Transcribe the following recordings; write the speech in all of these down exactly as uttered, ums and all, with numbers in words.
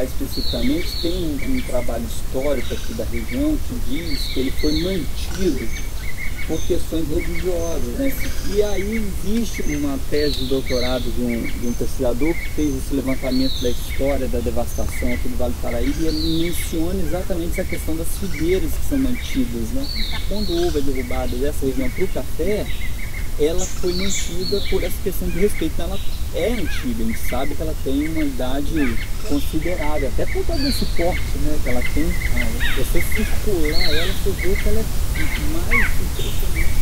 Uruguai especificamente, tem um, um trabalho histórico aqui da região que diz que ele foi mantido por questões religiosas. E aí existe uma tese de doutorado de um, de um pesquisador que fez esse levantamento da história da devastação aqui do Vale do Paraíba, e ele menciona exatamente essa questão das figueiras que são mantidas, né? Quando houve a derrubada dessa região para o café, ela foi mantida por essa questão de respeito. Então, ela é antiga, a gente sabe que ela tem uma idade considerável, até por causa desse porte, né, que ela tem. Ah, você circular ela, você vê que ela é mais impressionante.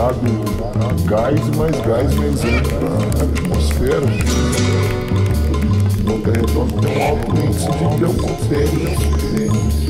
jogado gás e mais gás benzendo para a atmosfera. Volta Redonda tem um alto índice de leucocéria.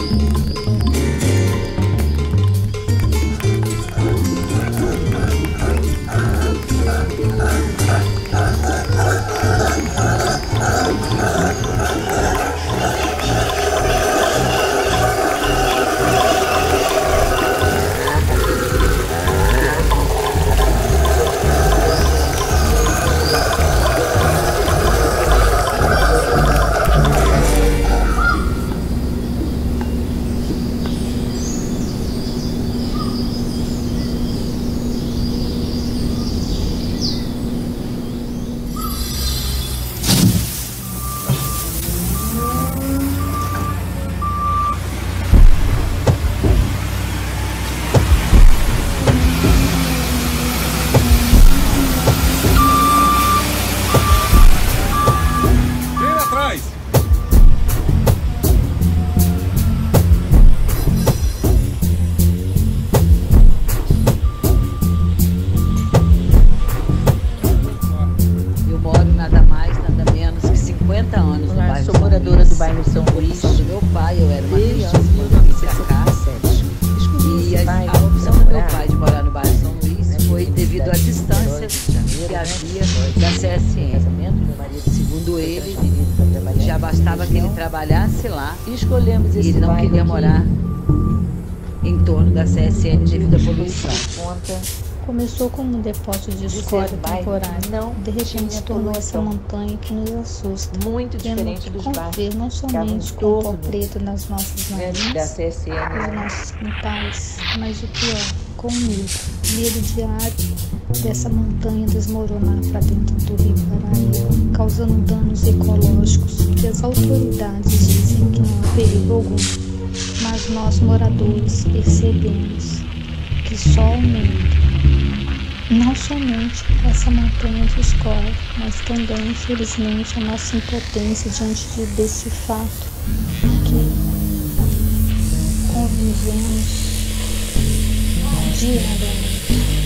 Escolhemos esse ele não queria aqui morar em torno da C S N devido à poluição. Começou como um depósito de escória temporário. Não de repente se tornou essa montanha que nos assusta. Muito diferente dos bairros. Não somente com o pó preto nas nossas narinas, da C S N, nos nossos quintais, mas o pior, com medo. Medo diário dessa montanha desmoronar para dentro do Rio Paraíba, causando danos ecológicos que as autoridades dizem que não há perigo algum. Mas nós moradores percebemos que só aumenta. Não somente essa montanha de escória, mas também, infelizmente, a nossa impotência diante de, desse fato que convivemos diariamente.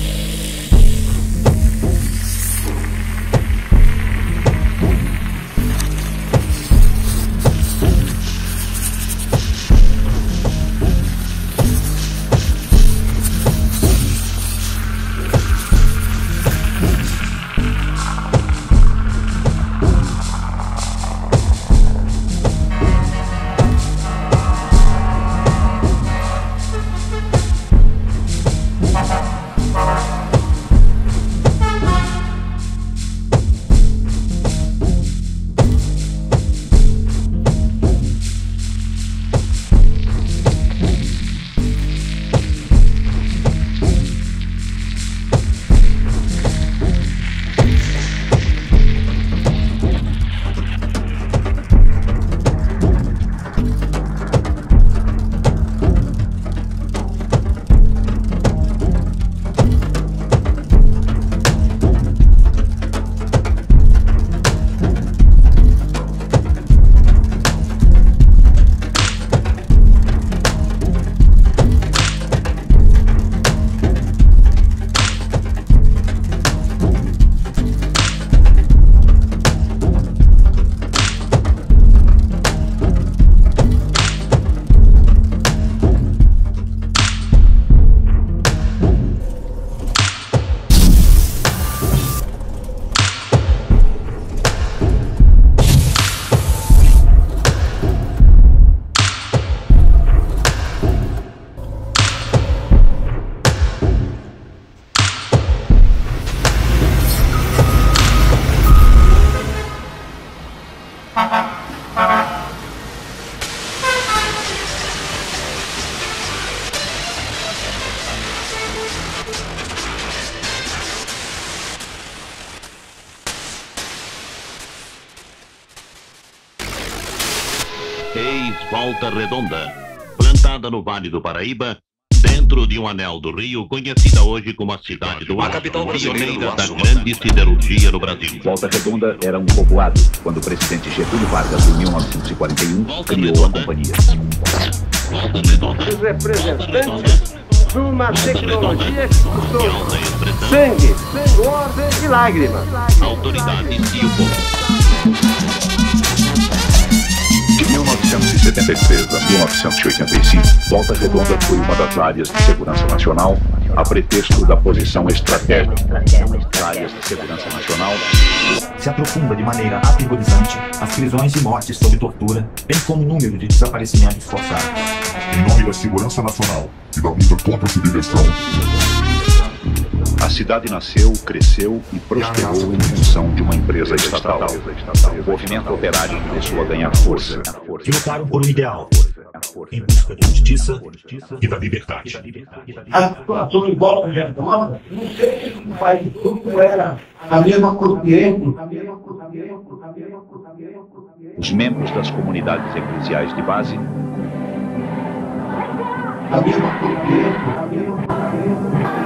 Eis Volta Redonda, plantada no Vale do Paraíba, dentro de um anel do Rio, conhecida hoje como a cidade do aço, pioneira da grande siderurgia no Brasil. Volta Redonda era um povoado, quando o presidente Getúlio Vargas, em mil novecentos e quarenta e um, Volta criou Redonda. a companhia. Volta Redonda. Os representantes uma tecnologia que custou sangue, suor e lágrimas. Autoridades e o povo. De mil novecentos e setenta e três a mil novecentos e oitenta e cinco, Volta Redonda foi uma das áreas de segurança nacional, a pretexto da posição estratégica. Áreas de segurança nacional se aprofunda de maneira aterrorizante as prisões e mortes sob tortura, bem como o número de desaparecimentos forçados. Em nome da segurança nacional e da luta contra a subversão, a cidade nasceu, cresceu e prosperou em função de uma empresa estatal. O movimento operário começou a ganhar força. Que lutaram por um ideal, em busca da justiça e da liberdade. A situação em Volta Redonda, não sei se o pai de tudo era a mesma corrente. Os membros das comunidades eclesiais de base, a mesma corrente, a mesma corrente.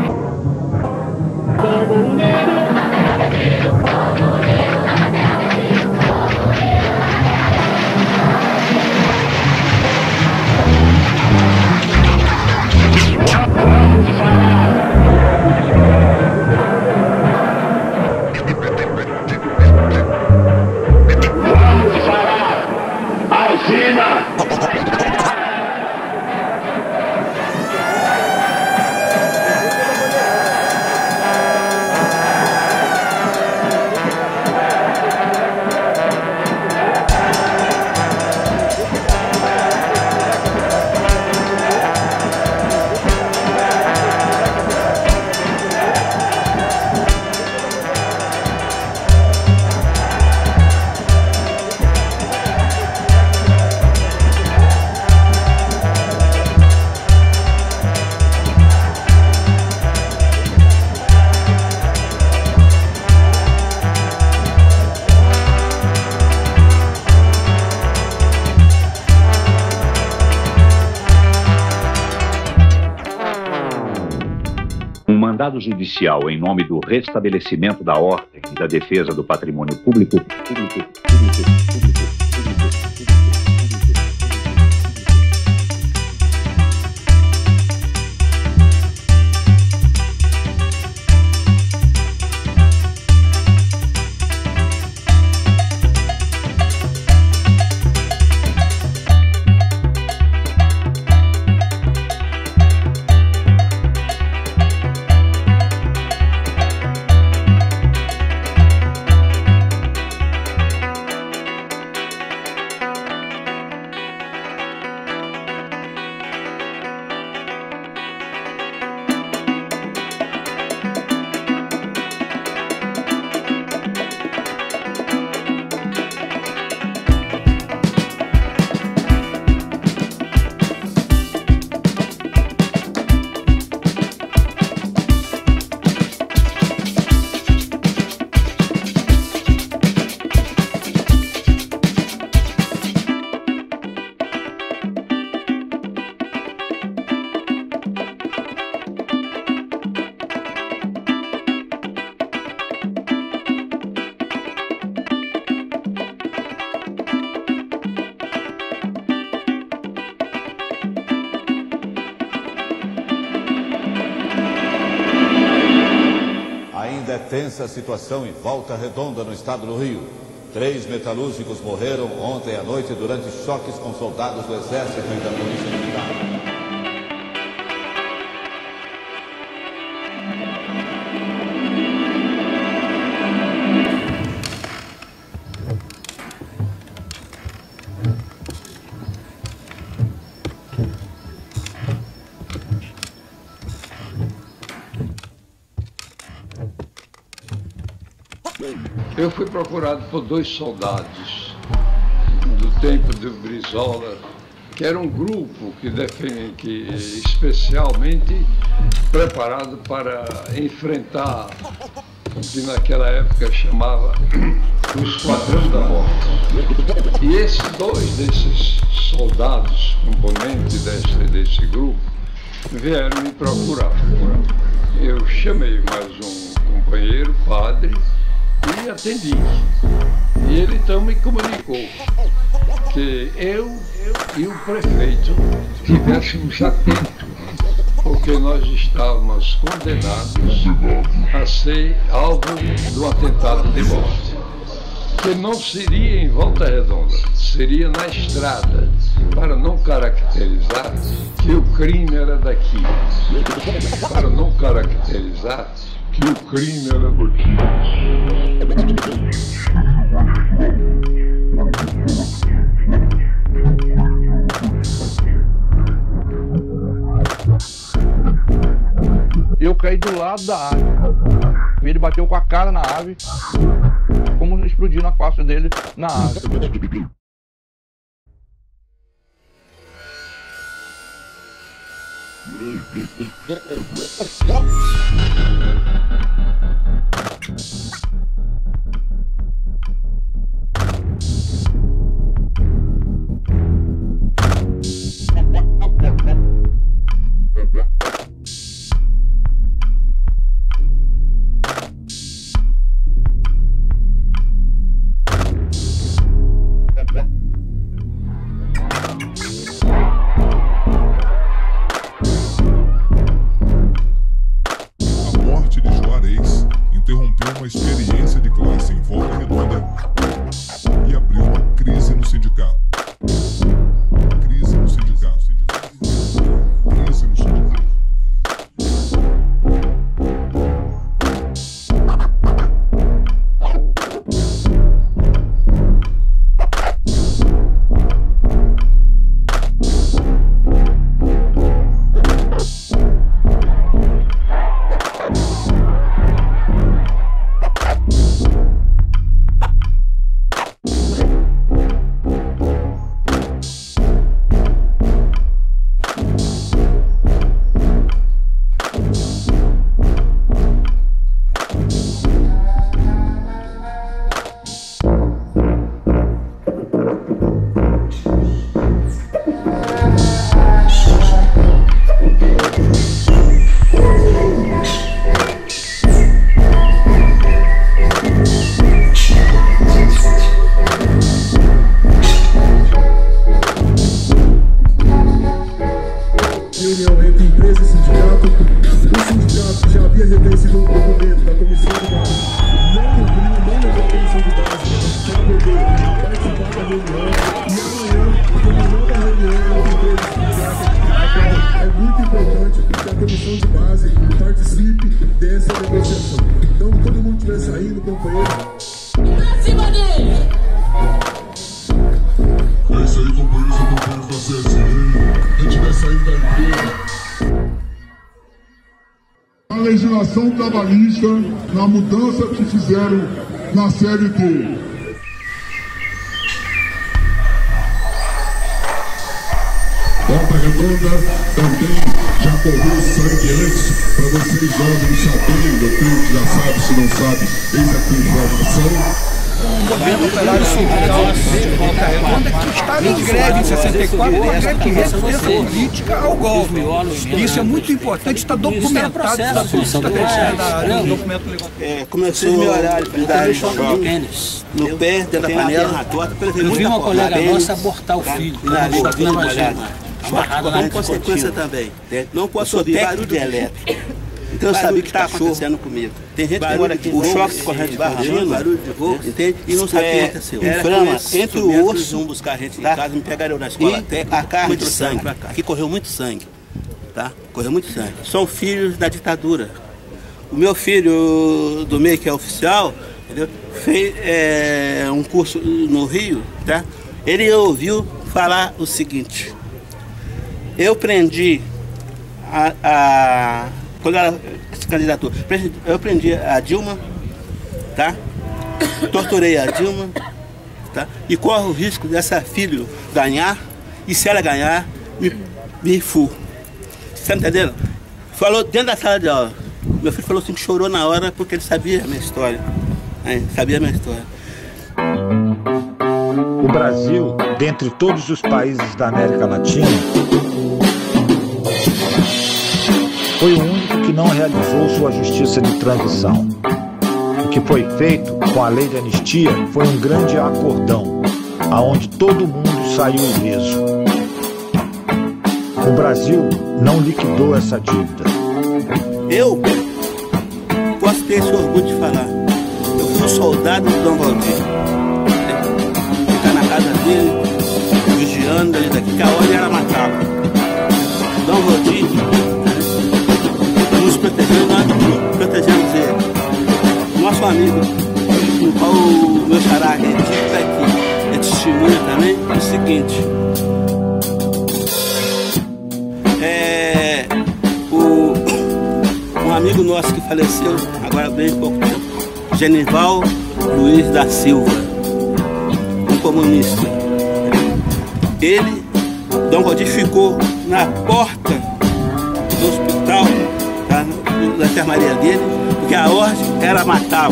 mandado judicial em nome do restabelecimento da ordem e da defesa do patrimônio público, público, público, público, público, público. Tensa a situação em Volta Redonda, no estado do Rio. Três metalúrgicos morreram ontem à noite durante choques com soldados do Exército e da Polícia Militar. Eu fui procurado por dois soldados do tempo do Brizola, que era um grupo que, defende, que especialmente preparado para enfrentar o que naquela época chamava o Esquadrão da Morte. E esses dois desses soldados, componentes desse, desse grupo, vieram me procurar. Eu chamei mais um companheiro, padre, e atendi. E ele então me comunicou que eu, eu e o prefeito estivéssemos atentos, porque nós estávamos condenados a ser alvo do atentado de morte, que não seria em Volta Redonda, seria na estrada, para não caracterizar que o crime era daqui, para não caracterizar que o crime era daqui. Eu caí do lado da ave. Ele bateu com a cara na ave, como explodindo a costa dele na ave. Uma experiência de classe em Volta Redonda e abriu uma crise no sindicato. Crise no sindicato. Crise no sindicato. Reunião entre empresa e sindicato. O sindicato já havia reconhecido o documento da comissão de base. Não cumpriu, não levou a comissão de base para poder participar da reunião. E amanhã, terminando a reunião entre empresa e sindicato, é muito importante que a comissão de base participe dessa negociação. Então, que todo mundo estiver saindo, companheiro. Pra cima dele! É isso aí, companheiros e companheiros da C S N. Quem estiver saindo da empresa. A legislação trabalhista, na mudança que fizeram na C L T. Volta Redonda também já correu sangue antes, para vocês jovens saberem, eu creio que já sabe, se não sabe, eis aqui informação. O governo operário sindical de Volta Redonda que estava em greve em sessenta e quatro para greve de resistência política ao golpe. Isso é muito importante, está documentado na Constituição da documento legal. É, começou meu horário para dar no pé, dentro da panela. Eu vi uma colega nossa abortar o filho. Como consequência também. Não posso ouvir barulho de elétrico. Então eu sabia o que está acontecendo comigo. Tem gente que mora aqui, o choque de corrente contínua, entende? E não sabe o que aconteceu. Inflama entre o osso, vão buscar a gente em casa, me pegaram na escola técnica, a carne de sangue. Aqui correu muito sangue, tá? Correu muito sangue. São filhos da ditadura. O meu filho do meio, que é oficial, entendeu? Fez é, um curso no Rio, tá? Ele ouviu falar o seguinte: eu prendi a, a quando ela se candidatou, eu prendi a Dilma, tá? Torturei a Dilma, tá? E corro o risco dessa filha ganhar, e se ela ganhar, me, me fu. Você tá entendendo? Falou dentro da sala de aula. Meu filho falou assim que chorou na hora porque ele sabia a minha história. É, sabia a minha história. O Brasil, dentre todos os países da América Latina, foi o único que não realizou sua justiça de transição. O que foi feito com a lei de anistia foi um grande acordão, aonde todo mundo saiu ileso. O Brasil não liquidou essa dívida. Eu posso ter esse orgulho de falar. Eu fui um soldado do Dom Valdir. Ficar na casa dele, vigiando ele daqui, que a ordem era matá-lo. Dom Valdir nos protegeu, nós protegemos ele. Nosso amigo, no qual o meu xará está aqui, é testemunha também, é o seguinte. É, o, um amigo nosso que faleceu, agora bem pouco tempo, Genival Luiz da Silva, um comunista. Ele, Dom Valdir, ficou na porta do hospital, tá, da enfermaria dele, porque a ordem era matá-lo.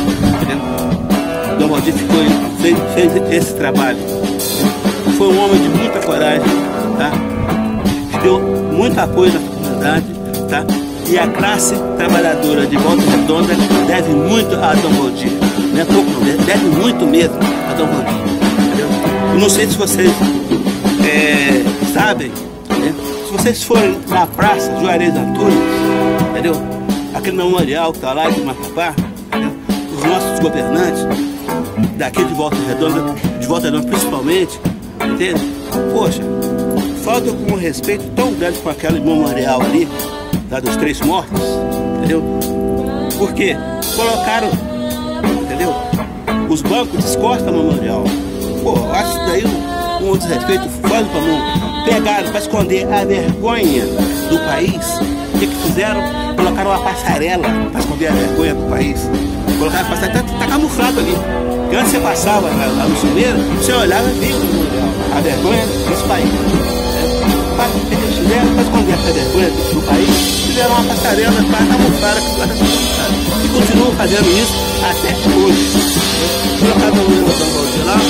Dom Valdir ficou, fez, fez esse trabalho. Foi um homem de muita coragem, tá? Deu muito apoio na comunidade, tá? E a classe trabalhadora de Volta Redonda deve muito a Dom Valdir. Não é pouco, deve muito mesmo a Dom Valdir. Entendeu? Eu não sei se vocês é, sabem, né? Se vocês forem na praça Juarez Antunes, entendeu? Aquele memorial que está lá de Macapá, entendeu? Os nossos governantes daqui de Volta Redonda, de Volta Redonda principalmente, entende? Poxa, falta com um respeito tão grande com aquele memorial ali, da dos três mortos, entendeu? Porque colocaram, entendeu? Os bancos descostam o memorial. Pô, eu acho isso daí um, um desrespeito fora do comum. Pegaram para esconder a vergonha do país. O que, que fizeram? Colocaram uma passarela para esconder a vergonha do país. Colocaram a passarela, tá, tá camuflado ali. Porque antes você passava lá, lá no chuveiro, você olhava e via a vergonha desse país. O que eles fizeram para esconder essa vergonha do país? Fizeram uma passarela para camuflar que guarda e continuam fazendo isso até hoje. Colocaram o nome do Dom Valdir lá,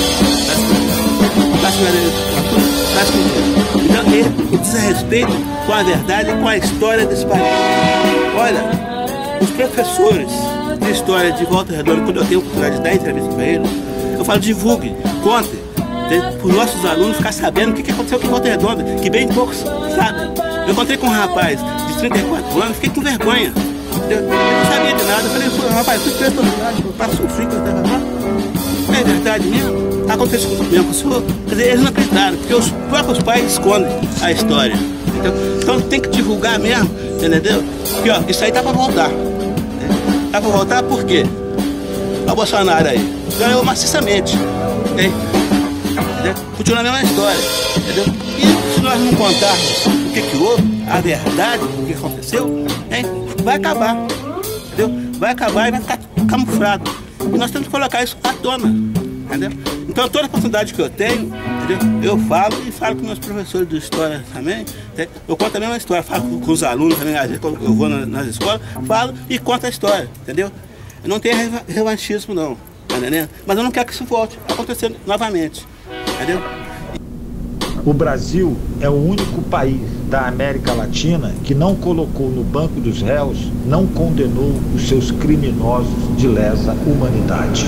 então ele desrespeito com a verdade e com a história desse país. Olha, os professores de história de Volta Redonda, quando eu tenho a oportunidade de dar entrevista para eles, eu falo, divulgue, conte, para os nossos alunos ficar sabendo o que aconteceu aqui em Volta Redonda, que bem poucos sabem. Eu encontrei com um rapaz de trinta e quatro anos, fiquei com vergonha. Eu, eu não sabia de nada, eu falei, rapaz, fui preso para sofrer, é verdade mesmo? Aconteceu mesmo com o senhor? Quer dizer, eles não acreditaram, porque os próprios pais escondem a história. Entendeu? Então tem que divulgar mesmo, entendeu? Porque ó, isso aí tá para voltar. Né? Tá para voltar por quê? Olha o Bolsonaro aí, ganhou maciçamente. Né? Continua a mesma história. Entendeu? E se nós não contarmos o que, que houve, a verdade, o que aconteceu, né? Vai acabar. Entendeu? Vai acabar e vai ficar camuflado. E nós temos que colocar isso à tona. Entendeu? Então toda a oportunidade que eu tenho, entendeu? Eu falo e falo com meus professores de história também. Entendeu? Eu conto a mesma história, falo com, com os alunos também, às vezes quando eu vou nas, nas escolas, falo e conto a história, entendeu? Eu não tenho revanchismo não, tá entendendo? Mas eu não quero que isso volte a acontecer novamente, entendeu? O Brasil é o único país da América Latina que não colocou no banco dos réus, não condenou os seus criminosos de lesa humanidade.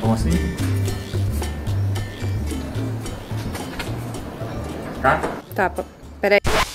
bom assim? Tá? Tá, peraí.